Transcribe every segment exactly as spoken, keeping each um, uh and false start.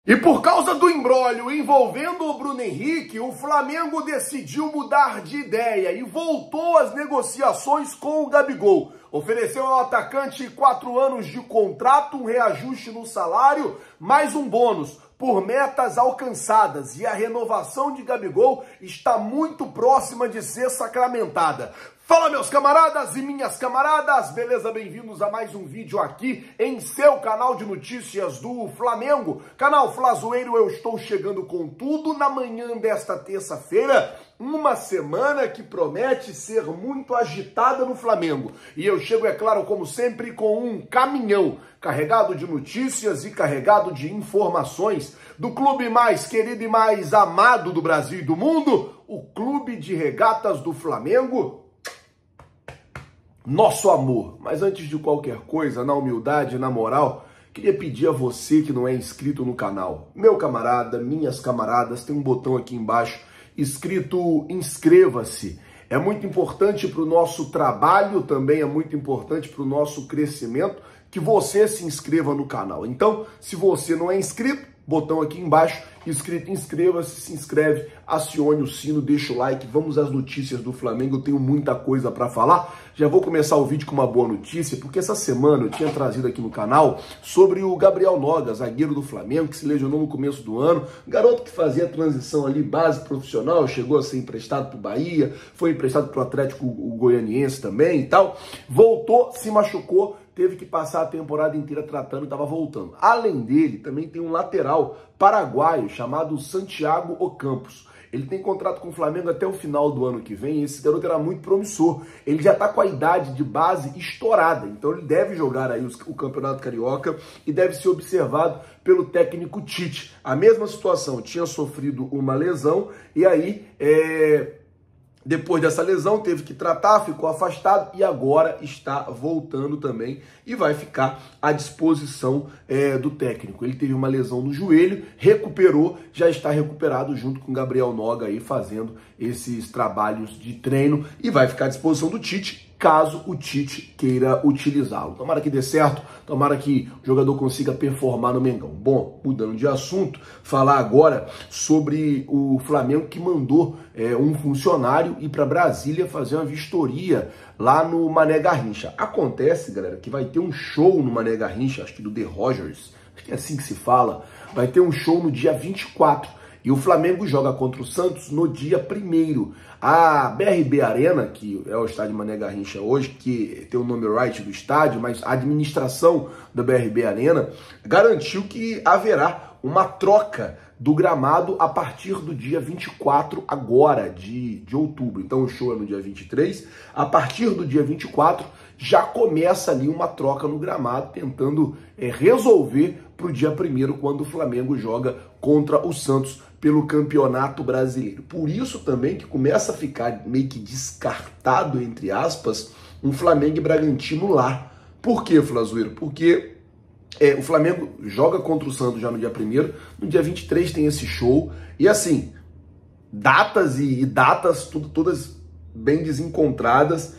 E por causa do imbróglio envolvendo o Bruno Henrique, o Flamengo decidiu mudar de ideia e voltou às negociações com o Gabigol. Ofereceu ao atacante quatro anos de contrato, um reajuste no salário, mais um bônus por metas alcançadas. E a renovação de Gabigol está muito próxima de ser sacramentada. Fala, meus camaradas e minhas camaradas, beleza? Bem-vindos a mais um vídeo aqui em seu canal de notícias do Flamengo. Canal Flazoeiro, eu estou chegando com tudo na manhã desta terça-feira, uma semana que promete ser muito agitada no Flamengo. E eu chego, é claro, como sempre, com um caminhão carregado de notícias e carregado de informações do clube mais querido e mais amado do Brasil e do mundo, o Clube de Regatas do Flamengo. Nosso amor. Mas antes de qualquer coisa, na humildade e na moral, queria pedir a você que não é inscrito no canal, meu camarada, minhas camaradas, tem um botão aqui embaixo escrito inscreva-se. É muito importante para o nosso trabalho, também é muito importante para o nosso crescimento que você se inscreva no canal. Então, se você não é inscrito, botão aqui embaixo, inscrito, inscreva-se, se inscreve, acione o sino, deixa o like, vamos às notícias do Flamengo, eu tenho muita coisa para falar. Já vou começar o vídeo com uma boa notícia, porque essa semana eu tinha trazido aqui no canal sobre o Gabriel Noga, zagueiro do Flamengo, que se lesionou no começo do ano, garoto que fazia a transição ali, base profissional, chegou a ser emprestado para o Bahia, foi emprestado para o Atlético Goianiense também e tal, voltou, se machucou, teve que passar a temporada inteira tratando e estava voltando. Além dele, também tem um lateral paraguaio chamado Santiago Ocampos. Ele tem contrato com o Flamengo até o final do ano que vem. Esse garoto era muito promissor. Ele já está com a idade de base estourada. Então ele deve jogar aí o Campeonato Carioca e deve ser observado pelo técnico Tite. A mesma situação, tinha sofrido uma lesão e aí... É... Depois dessa lesão, teve que tratar, ficou afastado e agora está voltando também e vai ficar à disposição é, do técnico. Ele teve uma lesão no joelho, recuperou, já está recuperado junto com o Gabriel Noga aí fazendo esses trabalhos de treino e vai ficar à disposição do Tite, caso o Tite queira utilizá-lo. Tomara que dê certo, tomara que o jogador consiga performar no Mengão. Bom, mudando de assunto, falar agora sobre o Flamengo que mandou é, um funcionário ir para Brasília fazer uma vistoria lá no Mané Garrincha. Acontece, galera, que vai ter um show no Mané Garrincha, acho que do The Rogers, acho que é assim que se fala, vai ter um show no dia vinte e quatro. E o Flamengo joga contra o Santos no dia primeiro. A B R B Arena, que é o estádio Mané Garrincha hoje, que tem o nome right do estádio, mas a administração da B R B Arena garantiu que haverá uma troca do gramado a partir do dia vinte e quatro agora, de, de outubro. Então o show é no dia vinte e três. A partir do dia vinte e quatro já começa ali uma troca no gramado, tentando é, resolver para o dia primeiro, quando o Flamengo joga contra o Santos pelo Campeonato Brasileiro. Por isso também que começa a ficar meio que descartado, entre aspas, um Flamengo e Bragantino lá. Por quê, Flazoeiro? Porque é, o Flamengo joga contra o Santos já no dia primeiro, no dia vinte e três tem esse show, e assim, datas e, e datas tudo, todas bem desencontradas.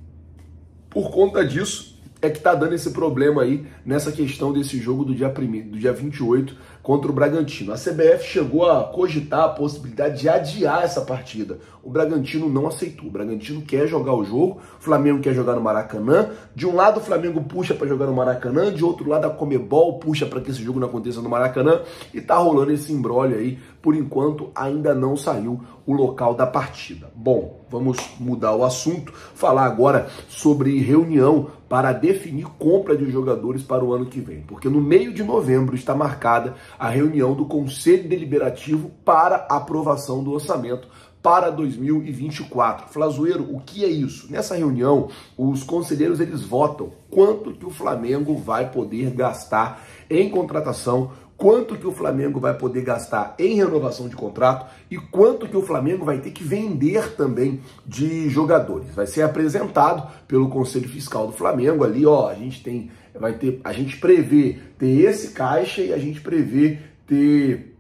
Por conta disso é que tá dando esse problema aí nessa questão desse jogo do dia primeiro, do dia vinte e oito contra o Bragantino. A C B F chegou a cogitar a possibilidade de adiar essa partida. O Bragantino não aceitou. O Bragantino quer jogar o jogo, o Flamengo quer jogar no Maracanã. De um lado o Flamengo puxa para jogar no Maracanã, de outro lado a Comebol puxa para que esse jogo não aconteça no Maracanã, e tá rolando esse imbróglio aí. Por enquanto ainda não saiu o local da partida. Bom, vamos mudar o assunto, falar agora sobre reunião para definir compra de jogadores para o ano que vem, porque no meio de novembro está marcada a reunião do Conselho Deliberativo para aprovação do orçamento para dois mil e vinte e quatro. Flazoeiro, o que é isso? Nessa reunião, os conselheiros eles votam quanto que o Flamengo vai poder gastar em contratação, quanto que o Flamengo vai poder gastar em renovação de contrato e quanto que o Flamengo vai ter que vender também de jogadores. Vai ser apresentado pelo Conselho Fiscal do Flamengo ali, ó, a gente tem, vai ter, a gente prevê ter esse caixa e a gente prevê ter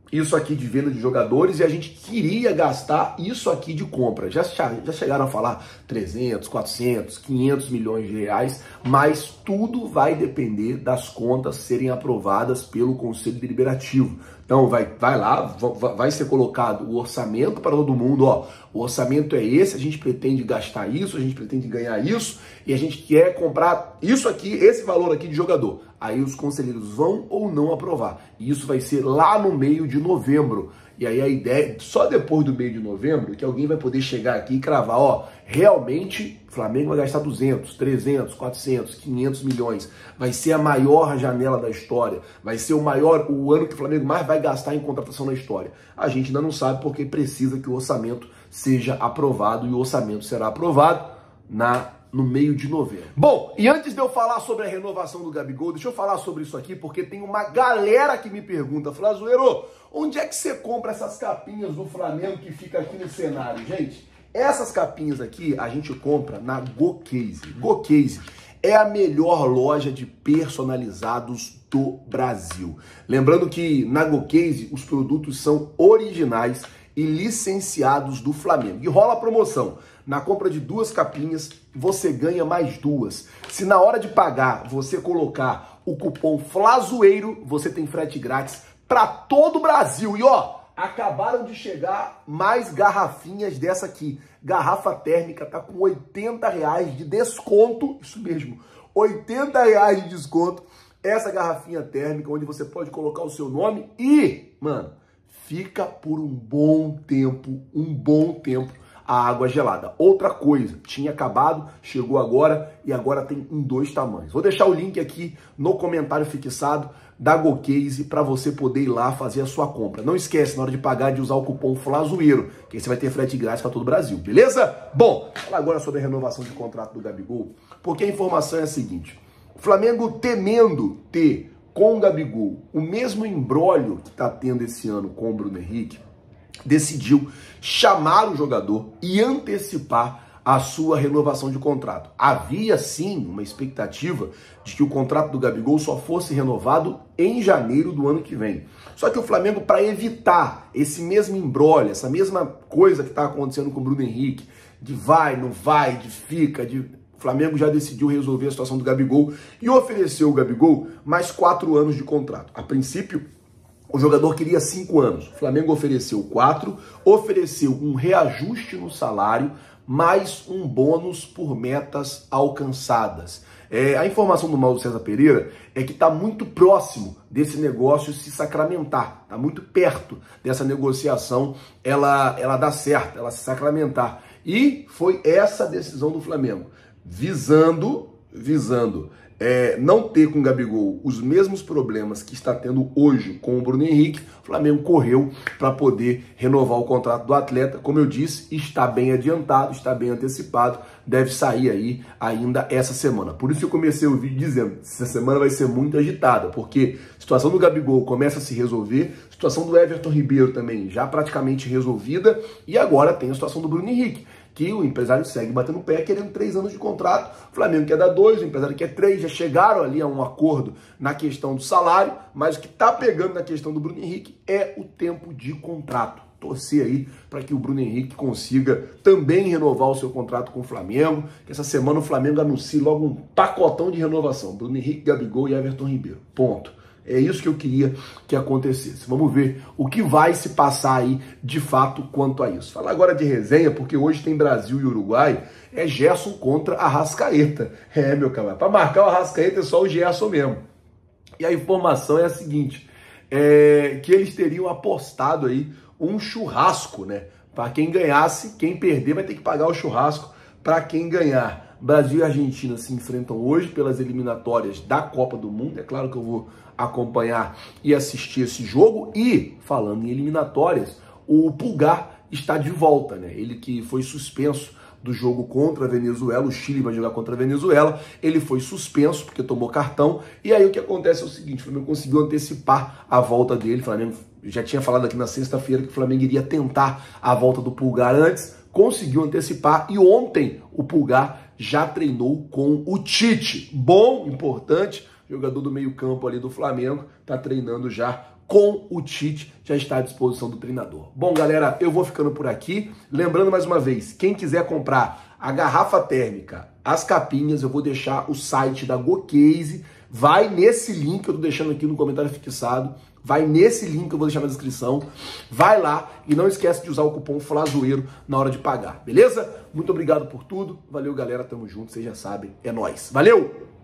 isso aqui de venda de jogadores e a gente queria gastar isso aqui de compra. Já, já chegaram a falar trezentos, quatrocentos, quinhentos milhões de reais, mas tudo vai depender das contas serem aprovadas pelo Conselho Deliberativo. Então vai, vai lá, vai ser colocado o orçamento para todo mundo, ó, o orçamento é esse, a gente pretende gastar isso, a gente pretende ganhar isso, e a gente quer comprar isso aqui, esse valor aqui de jogador. Aí os conselheiros vão ou não aprovar. E isso vai ser lá no meio de novembro. E aí a ideia, só depois do meio de novembro, que alguém vai poder chegar aqui e cravar, ó, realmente o Flamengo vai gastar duzentos, trezentos, quatrocentos, quinhentos milhões. Vai ser a maior janela da história. Vai ser o maior, o ano que o Flamengo mais vai gastar em contratação na história. A gente ainda não sabe porque precisa que o orçamento seja aprovado e o orçamento será aprovado na no meio de novembro. Bom, e antes de eu falar sobre a renovação do Gabigol, deixa eu falar sobre isso aqui, porque tem uma galera que me pergunta, Flazoeiro, onde é que você compra essas capinhas do Flamengo que fica aqui no cenário? Gente, essas capinhas aqui a gente compra na GoCase. GoCase é a melhor loja de personalizados do Brasil. Lembrando que na GoCase os produtos são originais e licenciados do Flamengo. E rola a promoção. Na compra de duas capinhas, você ganha mais duas. Se na hora de pagar você colocar o cupom FLAZOEIRO, você tem frete grátis para todo o Brasil. E ó, acabaram de chegar mais garrafinhas dessa aqui. Garrafa térmica tá com oitenta reais de desconto. Isso mesmo, oitenta reais de desconto. Essa garrafinha térmica, onde você pode colocar o seu nome e, mano, fica por um bom tempo, um bom tempo a água gelada. Outra coisa, tinha acabado, chegou agora e agora tem em dois tamanhos. Vou deixar o link aqui no comentário fixado da GoCase para você poder ir lá fazer a sua compra. Não esquece, na hora de pagar, de usar o cupom FLAZOEIRO, que aí você vai ter frete grátis para todo o Brasil, beleza? Bom, falar agora sobre a renovação de contrato do Gabigol, porque a informação é a seguinte, o Flamengo temendo ter com o Gabigol o mesmo imbróglio que está tendo esse ano com o Bruno Henrique, decidiu chamar o jogador e antecipar a sua renovação de contrato. Havia, sim, uma expectativa de que o contrato do Gabigol só fosse renovado em janeiro do ano que vem. Só que o Flamengo, para evitar esse mesmo imbróglio, essa mesma coisa que está acontecendo com o Bruno Henrique, de vai, não vai, de fica, de... O Flamengo já decidiu resolver a situação do Gabigol e ofereceu ao Gabigol mais quatro anos de contrato. A princípio, o jogador queria cinco anos. O Flamengo ofereceu quatro, ofereceu um reajuste no salário, mais um bônus por metas alcançadas. É, a informação do Mauro César Pereira é que está muito próximo desse negócio se sacramentar, está muito perto dessa negociação ela, ela dar certo, ela se sacramentar. E foi essa a decisão do Flamengo, visando, visando é, não ter com o Gabigol os mesmos problemas que está tendo hoje com o Bruno Henrique. O Flamengo correu para poder renovar o contrato do atleta. Como eu disse, está bem adiantado, está bem antecipado, deve sair aí ainda essa semana. Por isso eu comecei o vídeo dizendo, essa semana vai ser muito agitada, porque a situação do Gabigol começa a se resolver, a situação do Everton Ribeiro também já praticamente resolvida, e agora tem a situação do Bruno Henrique, que o empresário segue batendo o pé, querendo três anos de contrato. O Flamengo quer dar dois, o empresário quer três, já chegaram ali a um acordo na questão do salário, mas o que está pegando na questão do Bruno Henrique é o tempo de contrato. Torcer aí para que o Bruno Henrique consiga também renovar o seu contrato com o Flamengo, que essa semana o Flamengo anuncie logo um pacotão de renovação. Bruno Henrique, Gabigol e Everton Ribeiro. Ponto. É isso que eu queria que acontecesse. Vamos ver o que vai se passar aí de fato quanto a isso. Falar agora de resenha, porque hoje tem Brasil e Uruguai, é Gerson contra Arrascaeta. É, meu camarada, para marcar o Arrascaeta é só o Gerson mesmo. E a informação é a seguinte, é que eles teriam apostado aí um churrasco, né? Para quem ganhasse, quem perder vai ter que pagar o churrasco para quem ganhar. Brasil e Argentina se enfrentam hoje pelas eliminatórias da Copa do Mundo. É claro que eu vou acompanhar e assistir esse jogo. E, falando em eliminatórias, o Pulgar está de volta, né? Ele que foi suspenso do jogo contra a Venezuela, o Chile vai jogar contra a Venezuela, ele foi suspenso porque tomou cartão, e aí o que acontece é o seguinte, o Flamengo conseguiu antecipar a volta dele, o Flamengo já tinha falado aqui na sexta-feira que o Flamengo iria tentar a volta do Pulgar antes, conseguiu antecipar, e ontem o Pulgar já treinou com o Tite, bom, importante, jogador do meio campo ali do Flamengo, tá treinando já com o Tite já está à disposição do treinador. Bom, galera, eu vou ficando por aqui. Lembrando mais uma vez, quem quiser comprar a garrafa térmica, as capinhas, eu vou deixar o site da GoCase. Vai nesse link que eu tô deixando aqui no comentário fixado. Vai nesse link que eu vou deixar na descrição. Vai lá e não esquece de usar o cupom FLAZOEIRO na hora de pagar, beleza? Muito obrigado por tudo. Valeu, galera. Tamo junto. Vocês já sabem. É nóis. Valeu!